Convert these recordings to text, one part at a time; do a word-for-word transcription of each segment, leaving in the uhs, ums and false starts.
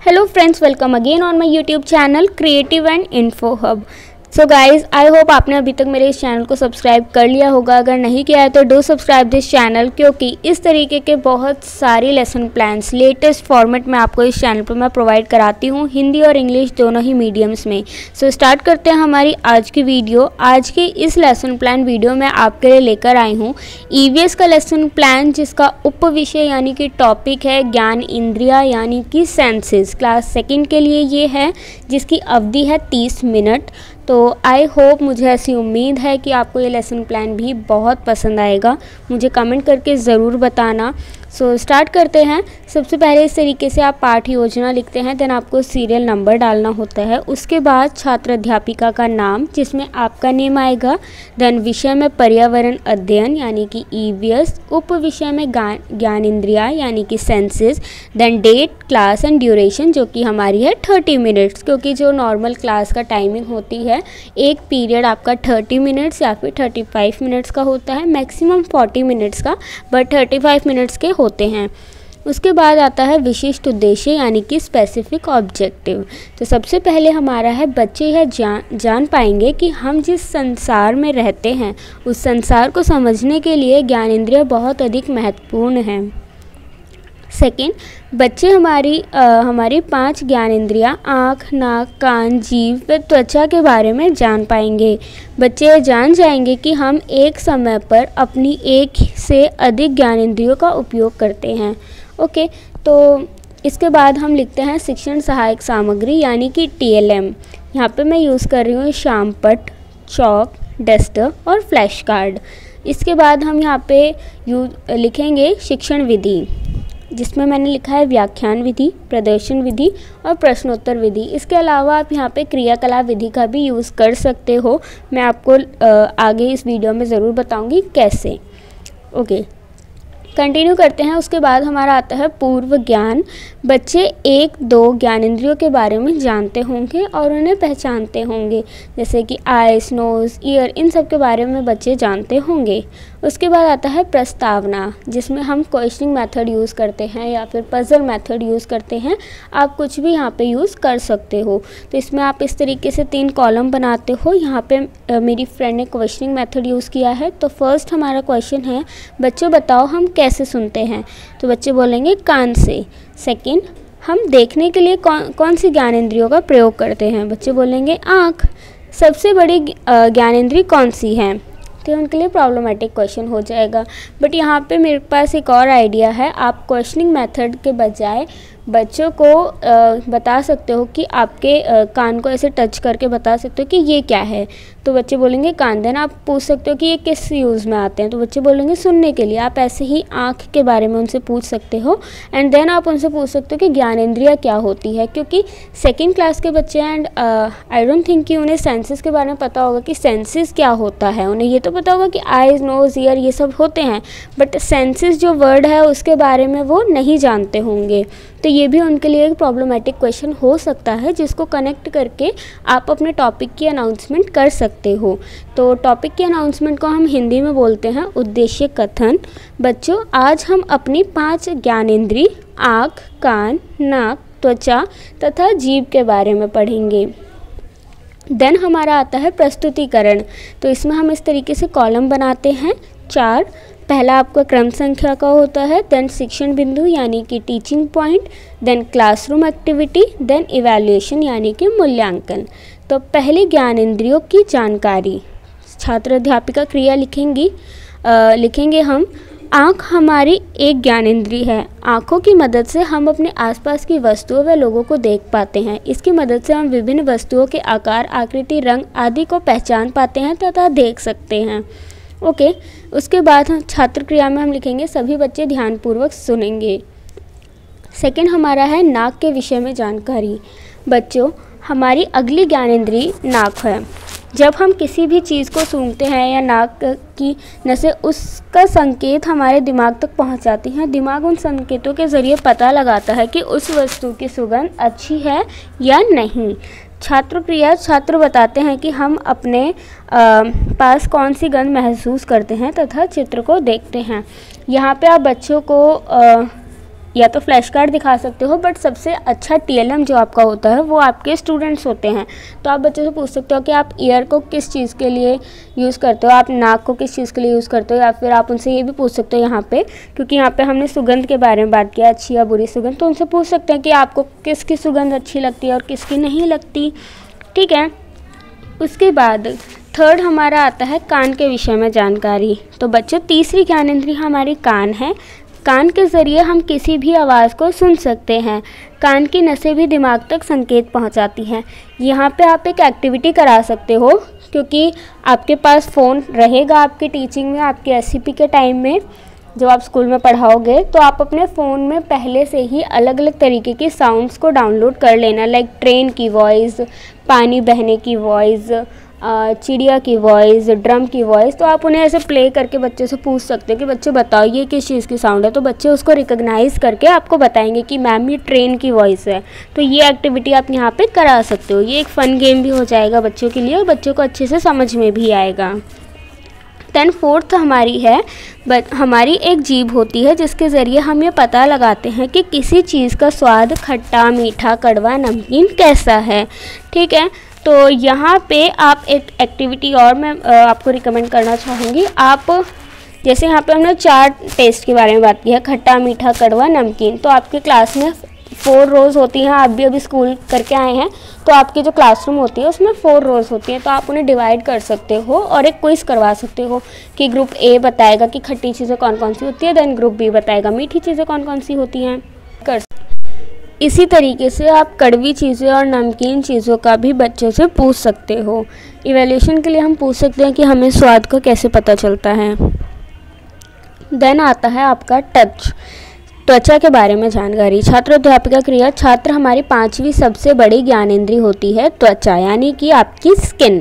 Hello friends, welcome again on my YouTube channel Creative and Info Hub. So guys I hope आपने अभी तक मेरे इस channel को सब्सक्राइब कर लिया होगा। अगर नहीं किया है तो डू सब्सक्राइब दिस चैनल, क्योंकि इस तरीके के बहुत सारी लेसन प्लान्स लेटेस्ट फॉर्मेट में आपको इस चैनल पर मैं प्रोवाइड कराती हूँ, हिंदी और इंग्लिश दोनों ही मीडियम्स में। सो so, स्टार्ट करते हैं हमारी आज की वीडियो। आज की इस लेसन प्लान वीडियो में आपके लिए लेकर आई हूँ ईवीएस का लेसन प्लान, जिसका उप विषय यानी कि टॉपिक है ज्ञान इंद्रिया यानी कि सेंसेस। क्लास सेकेंड के लिए ये है, जिसकी अवधि है तीस मिनट। तो आई होप, मुझे ऐसी उम्मीद है कि आपको ये लेसन प्लान भी बहुत पसंद आएगा। मुझे कमेंट करके ज़रूर बताना। सो so, स्टार्ट करते हैं। सबसे पहले इस तरीके से आप पाठ योजना लिखते हैं, देन आपको सीरियल नंबर डालना होता है। उसके बाद छात्र अध्यापिका का नाम, जिसमें आपका नेम आएगा। देन विषय में पर्यावरण अध्ययन यानी कि ईवीएस, उप विषय में ज्ञान इंद्रिया यानी कि senses. Then date, class and duration, जो कि हमारी है थर्टी मिनट्स, क्योंकि जो नॉर्मल क्लास का टाइमिंग होती है, एक पीरियड आपका थर्टी मिनट्स या फिर थर्टी फाइव मिनट्स का होता है, मैक्सिमम फोर्टी मिनट्स का, बट थर्टी फाइव मिनट्स के होते हैं। उसके बाद आता है विशिष्ट उद्देश्य यानी कि स्पेसिफिक ऑब्जेक्टिव। तो सबसे पहले हमारा है बच्चे यह जान जान पाएंगे कि हम जिस संसार में रहते हैं उस संसार को समझने के लिए ज्ञानेंद्रिय बहुत अधिक महत्वपूर्ण है। सेकेंड, बच्चे हमारी आ, हमारी पांच ज्ञानेंद्रियाँ आँख, नाक, कान, जीभ व त्वचा के बारे में जान पाएंगे। बच्चे जान जाएंगे कि हम एक समय पर अपनी एक से अधिक ज्ञानेंद्रियों का उपयोग करते हैं। ओके, तो इसके बाद हम लिखते हैं शिक्षण सहायक सामग्री यानी कि टीएलएम। यहाँ पे मैं यूज़ कर रही हूँ शामपट, चौक, डस्टर और फ्लैश कार्ड। इसके बाद हम यहाँ पे यू लिखेंगे शिक्षण विधि, जिसमें मैंने लिखा है व्याख्यान विधि, प्रदर्शन विधि और प्रश्नोत्तर विधि। इसके अलावा आप यहाँ पे क्रियाकलाप विधि का भी यूज़ कर सकते हो। मैं आपको आगे इस वीडियो में ज़रूर बताऊँगी कैसे। ओके, कंटिन्यू करते हैं। उसके बाद हमारा आता है पूर्व ज्ञान। बच्चे एक दो ज्ञानेंद्रियों के बारे में जानते होंगे और उन्हें पहचानते होंगे, जैसे कि आइस, नोज़, ईयर, इन सब के बारे में बच्चे जानते होंगे। उसके बाद आता है प्रस्तावना, जिसमें हम क्वेश्चनिंग मेथड यूज़ करते हैं या फिर पजल मेथड यूज़ करते हैं। आप कुछ भी यहाँ पे यूज़ कर सकते हो। तो इसमें आप इस तरीके से तीन कॉलम बनाते हो। यहाँ पे आ, मेरी फ्रेंड ने क्वेश्चनिंग मेथड यूज़ किया है। तो फर्स्ट हमारा क्वेश्चन है, बच्चों बताओ हम कैसे सुनते हैं? तो बच्चे बोलेंगे कान से। सेकेंड, हम देखने के लिए कौन कौन सी ज्ञानेंद्रियों का प्रयोग करते हैं? बच्चे बोलेंगे आँख। सबसे बड़ी ज्ञानेंद्रिय कौन सी है? तो उनके लिए प्रॉब्लमेटिक क्वेश्चन हो जाएगा। बट यहाँ पे मेरे पास एक और आइडिया है। आप क्वेश्चनिंग मेथड के बजाय बच्चों को आ, बता सकते हो कि आपके आ, कान को ऐसे टच करके बता सकते हो कि ये क्या है। तो बच्चे बोलेंगे कान। देन आप पूछ सकते हो कि ये किस यूज़ में आते हैं? तो बच्चे बोलेंगे सुनने के लिए। आप ऐसे ही आँख के बारे में उनसे पूछ सकते हो। एंड देन आप उनसे पूछ सकते हो कि ज्ञानेंद्रिया क्या होती है, क्योंकि सेकेंड क्लास के बच्चे एंड आई डोंट थिंक कि उन्हें सेंसेस के बारे में पता होगा कि सेंसेस क्या होता है। उन्हें ये तो पता होगा कि आइज, नोज़, ईयर ये सब होते हैं, बट सेंसेस जो वर्ड है उसके बारे में वो नहीं जानते होंगे। तो ये भी उनके लिए एक प्रॉब्लमेटिक क्वेश्चन हो सकता है, जिसको कनेक्ट करके आप अपने टॉपिक की अनाउंसमेंट कर सकते हो। तो टॉपिक की अनाउंसमेंट को हम हिंदी में बोलते हैं उद्देश्य कथन। बच्चों, आज हम अपनी पांच ज्ञानेंद्रिय आँख, कान, नाक, त्वचा तथा जीभ के बारे में पढ़ेंगे। देन हमारा आता है प्रस्तुतिकरण। तो इसमें हम इस तरीके से कॉलम बनाते हैं चार। पहला आपका क्रम संख्या का होता है, देन शिक्षण बिंदु यानी कि teaching point, then classroom activity, then evaluation यानी कि मूल्यांकन। तो पहले ज्ञानेंद्रियों की जानकारी, छात्र अध्यापिका क्रिया लिखेंगी आ, लिखेंगे हम। आँख हमारी एक ज्ञानेंद्रिय है। आँखों की मदद से हम अपने आसपास की वस्तुओं व लोगों को देख पाते हैं। इसकी मदद से हम विभिन्न वस्तुओं के आकार, आकृति, रंग आदि को पहचान पाते हैं तथा देख सकते हैं। ओके okay, उसके बाद हम छात्र क्रिया में हम लिखेंगे सभी बच्चे ध्यानपूर्वक सुनेंगे। सेकंड हमारा है नाक के विषय में जानकारी। बच्चों, हमारी अगली ज्ञानेंद्रिय नाक है। जब हम किसी भी चीज़ को सूंघते हैं या नाक की नसें उसका संकेत हमारे दिमाग तक पहुंच जाती हैं। दिमाग उन संकेतों के ज़रिए पता लगाता है कि उस वस्तु की सुगंध अच्छी है या नहीं। छात्र क्रिया, छात्र बताते हैं कि हम अपने आ, पास कौन सी गंध महसूस करते हैं तथा चित्र को देखते हैं। यहाँ पे आप बच्चों को आ, या तो फ्लैश कार्ड दिखा सकते हो, बट सबसे अच्छा टीएलएम जो आपका होता है वो आपके स्टूडेंट्स होते हैं। तो आप बच्चों से पूछ सकते हो कि आप ईयर को किस चीज़ के लिए यूज़ करते हो, आप नाक को किस चीज़ के लिए यूज़ करते हो, या फिर आप उनसे ये भी पूछ सकते हो यहाँ पे, क्योंकि यहाँ पे हमने सुगंध के बारे में बात किया, अच्छी या बुरी सुगंध, तो उनसे पूछ सकते हैं कि आपको किसकी सुगंध अच्छी लगती है और किसकी नहीं लगती। ठीक है। उसके बाद थर्ड हमारा आता है कान के विषय में जानकारी। तो बच्चों, तीसरी ज्ञानेंद्रिय हमारी कान है। कान के ज़रिए हम किसी भी आवाज़ को सुन सकते हैं। कान की नसें भी दिमाग तक संकेत पहुंचाती हैं। यहाँ पे आप एक एक्टिविटी करा सकते हो, क्योंकि आपके पास फ़ोन रहेगा आपकी टीचिंग में, आपके एससीपी के टाइम में जब आप स्कूल में पढ़ाओगे, तो आप अपने फ़ोन में पहले से ही अलग अलग तरीके की साउंड्स को डाउनलोड कर लेना, लाइक ट्रेन की वॉइस, पानी बहने की वॉइस, चिड़िया की वॉइस, ड्रम की वॉइस। तो आप उन्हें ऐसे प्ले करके बच्चे से पूछ सकते हैं कि बच्चे बताओ ये किस चीज़ की साउंड है, तो बच्चे उसको रिकॉग्नाइज़ करके आपको बताएंगे कि मैम ये ट्रेन की वॉइस है। तो ये एक्टिविटी आप यहाँ पे करा सकते हो। ये एक फ़न गेम भी हो जाएगा बच्चों के लिए और बच्चों को अच्छे से समझ में भी आएगा। देन फोर्थ हमारी है, बट हमारी एक जीभ होती है जिसके ज़रिए हम ये पता लगाते हैं कि किसी चीज़ का स्वाद खट्टा, मीठा, कड़वा, नमकीन कैसा है। ठीक है। तो यहाँ पे आप एक एक्टिविटी और मैं आपको रिकमेंड करना चाहूँगी। आप जैसे यहाँ पे हमने चार टेस्ट के बारे में बात की है, खट्टा, मीठा, कड़वा, नमकीन। तो आपके क्लास में फोर रोज़ होती हैं, आप भी अभी स्कूल करके आए हैं, तो आपकी जो क्लासरूम होती है उसमें फोर रोज़ होती हैं। तो आप उन्हें डिवाइड कर सकते हो और एक क्विज़ करवा सकते हो कि ग्रुप ए बताएगा कि खट्टी चीज़ें कौन कौन सी होती है, देन ग्रुप बी बताएगा मीठी चीज़ें कौन कौन सी होती हैं। कर इसी तरीके से आप कड़वी चीज़ें और नमकीन चीज़ों का भी बच्चे से पूछ सकते हो। इवैल्यूएशन के लिए हम पूछ सकते हैं कि हमें स्वाद का कैसे पता चलता है। देन आता है आपका टच, त्वचा के बारे में जानकारी। छात्र अध्यापिका क्रिया। छात्र हमारी पांचवी सबसे बड़ी ज्ञानेंद्रिय होती है त्वचा, यानी कि आपकी स्किन।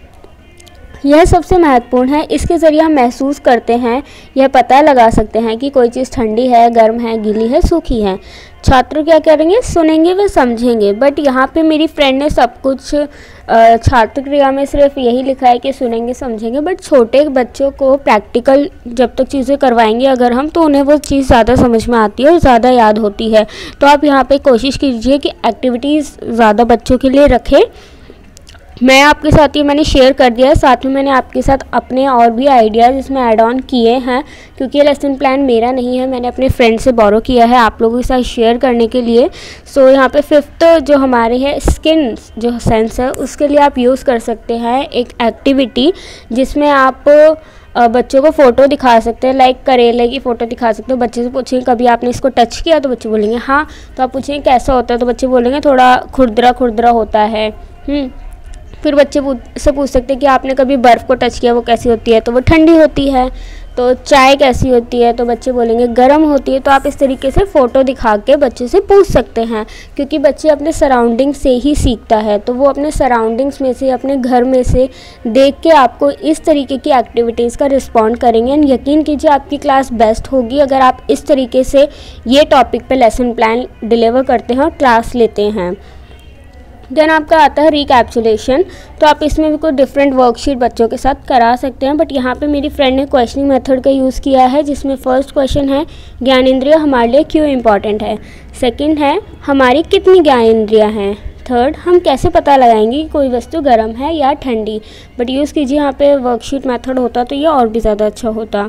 यह सबसे महत्वपूर्ण है। इसके ज़रिए हम महसूस करते हैं, यह पता लगा सकते हैं कि कोई चीज़ ठंडी है, गर्म है, गीली है, सूखी है। छात्र क्या करेंगे, सुनेंगे व समझेंगे। बट यहाँ पे मेरी फ्रेंड ने सब कुछ छात्र क्रिया में सिर्फ यही लिखा है कि सुनेंगे समझेंगे, बट छोटे बच्चों को प्रैक्टिकल जब तक चीज़ें करवाएंगे अगर हम, तो उन्हें वो चीज़ ज़्यादा समझ में आती है और ज़्यादा याद होती है। तो आप यहाँ पे कोशिश कीजिए कि एक्टिविटीज़ ज़्यादा बच्चों के लिए रखें। मैं आपके साथ ही मैंने शेयर कर दिया है, साथ में मैंने आपके साथ अपने और भी आइडियाज़ इसमें ऐड ऑन किए हैं, क्योंकि ये लेसन प्लान मेरा नहीं है, मैंने अपने फ्रेंड से बोरो किया है आप लोगों के साथ शेयर करने के लिए। सो यहाँ पे फिफ्थ जो हमारे है स्किन जो सेंस है, उसके लिए आप यूज़ कर सकते हैं एक एक्टिविटी जिसमें आप बच्चों को फ़ोटो दिखा सकते हैं, लाइक करेले की फ़ोटो दिखा सकते हो। बच्चे से पूछेंगे कभी आपने इसको टच किया, तो बच्चे बोलेंगे हाँ। तो आप पूछेंगे कैसा होता है, तो बच्चे बोलेंगे थोड़ा खुरदरा खुरदरा होता है। फिर बच्चे से पूछ सकते हैं कि आपने कभी बर्फ़ को टच किया, वो कैसी होती है, तो वो ठंडी होती है। तो चाय कैसी होती है, तो बच्चे बोलेंगे गर्म होती है। तो आप इस तरीके से फ़ोटो दिखा के बच्चे से पूछ सकते हैं, क्योंकि बच्चे अपने सराउंडिंग से ही सीखता है। तो वो अपने सराउंडिंग्स में से, अपने घर में से देख के आपको इस तरीके की एक्टिविटीज़ का रिस्पॉन्ड करेंगे। एंड यकीन कीजिए आपकी क्लास बेस्ट होगी अगर आप इस तरीके से ये टॉपिक पे लेसन प्लान डिलीवर करते हैं और क्लास लेते हैं। देन आपका आता है रिकैप्सुलेशन। तो आप इसमें भी कोई डिफरेंट वर्कशीट बच्चों के साथ करा सकते हैं, बट यहाँ पे मेरी फ्रेंड ने क्वेश्चनिंग मेथड का यूज़ किया है, जिसमें फर्स्ट क्वेश्चन है ज्ञानेंद्रिय हमारे लिए क्यों इम्पॉर्टेंट है। सेकंड है हमारी कितनी ज्ञानेंद्रियाँ हैं। थर्ड, हम कैसे पता लगाएंगे कि कोई वस्तु गर्म है या ठंडी। बट यूज़ कीजिए यहाँ पे वर्कशीट मेथड होता तो ये और भी ज़्यादा अच्छा होता।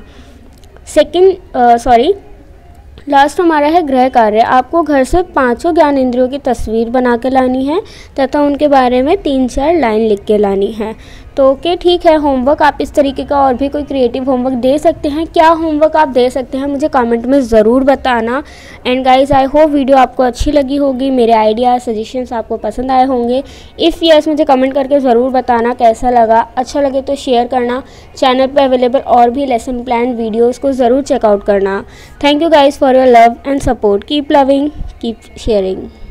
सेकेंड सॉरी लास्ट हमारा है गृह कार्य। आपको घर से पांचों ज्ञानेंद्रियों की तस्वीर बना के लानी है तथा उनके बारे में तीन चार लाइन लिख के लानी है। तो ओके ठीक है, होमवर्क आप इस तरीके का और भी कोई क्रिएटिव होमवर्क दे सकते हैं। क्या होमवर्क आप दे सकते हैं मुझे कमेंट में ज़रूर बताना। And guys I hope video आपको अच्छी लगी होगी, मेरे आइडियाज़ सजेशंस आपको पसंद आए होंगे। इफ़ यस मुझे कमेंट करके ज़रूर बताना कैसा लगा। अच्छा लगे तो शेयर करना। चैनल पर अवेलेबल और भी लेसन प्लान वीडियोज़ को ज़रूर चेकआउट करना। Thank you guys for your love and support. Keep loving, keep sharing.